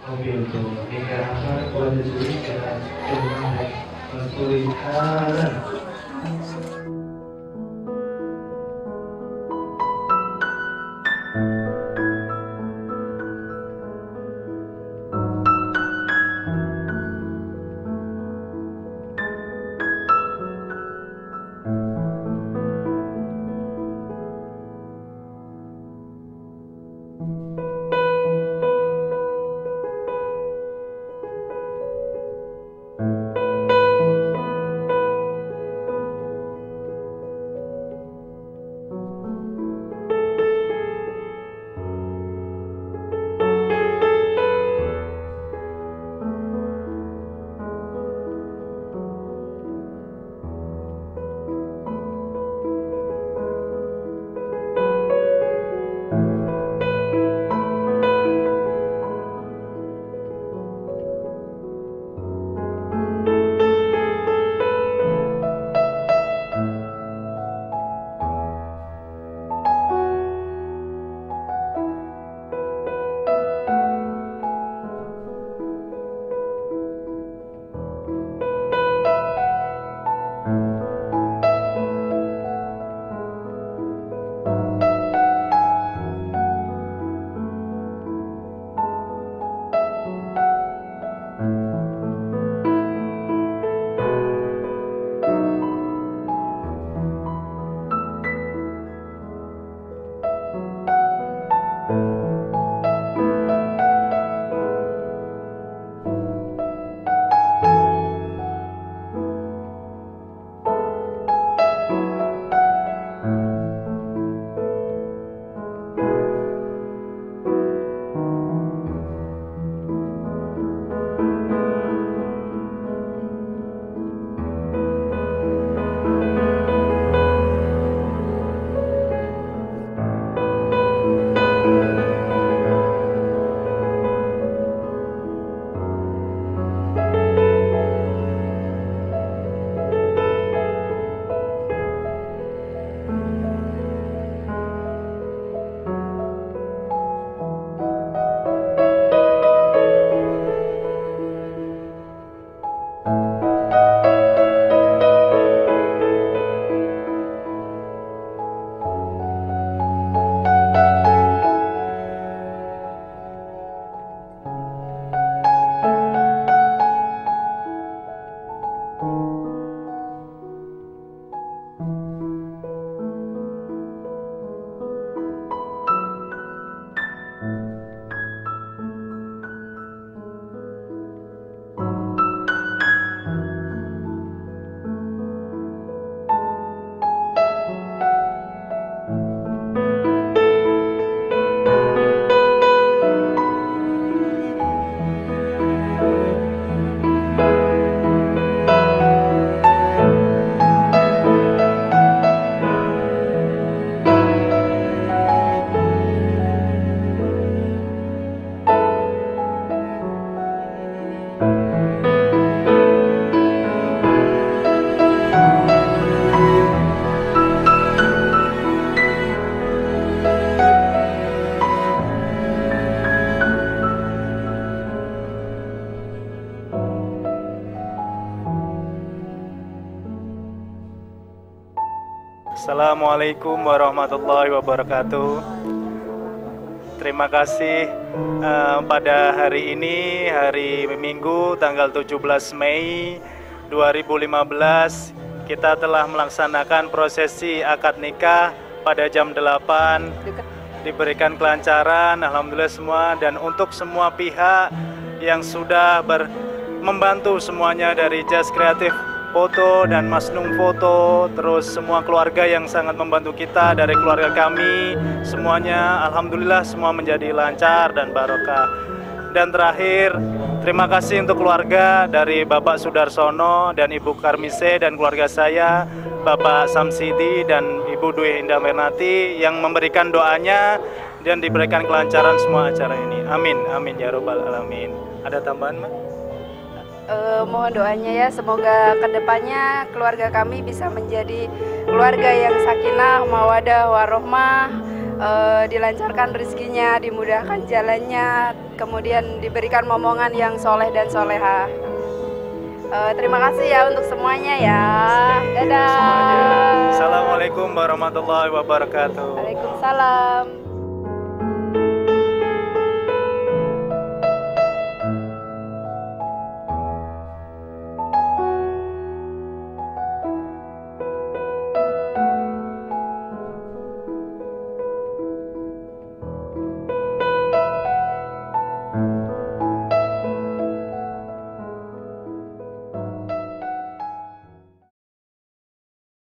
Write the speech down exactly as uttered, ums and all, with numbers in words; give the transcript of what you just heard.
mobil tuh hingga akan keluar dari jalan rumah kesulitan. Assalamualaikum warahmatullahi wabarakatuh. Terima kasih uh, pada hari ini, hari Minggu tanggal tujuh belas Mei dua ribu lima belas, kita telah melaksanakan prosesi akad nikah pada jam delapan. Diberikan kelancaran, alhamdulillah semua, dan untuk semua pihak yang sudah ber membantu semuanya dari Jazz Kreatif Foto dan Mas Nung Foto, terus semua keluarga yang sangat membantu kita dari keluarga kami, semuanya alhamdulillah semua menjadi lancar dan barokah. Dan terakhir, terima kasih untuk keluarga dari Bapak Sudarsono dan Ibu Karmise dan keluarga saya, Bapak Samsidi dan Ibu Dwi Indah Mernati yang memberikan doanya dan diberikan kelancaran semua acara ini. Amin, amin ya robbal alamin. Ada tambahan, Mbak? Uh, mohon doanya ya, semoga kedepannya keluarga kami bisa menjadi keluarga yang sakinah, mawadah, warohmah, eh, dilancarkan rezekinya, dimudahkan jalannya, kemudian diberikan momongan yang soleh dan soleha. Eh, terima kasih ya untuk semuanya ya. Dadah. Semuanya. Assalamualaikum warahmatullahi wabarakatuh. Waalaikumsalam.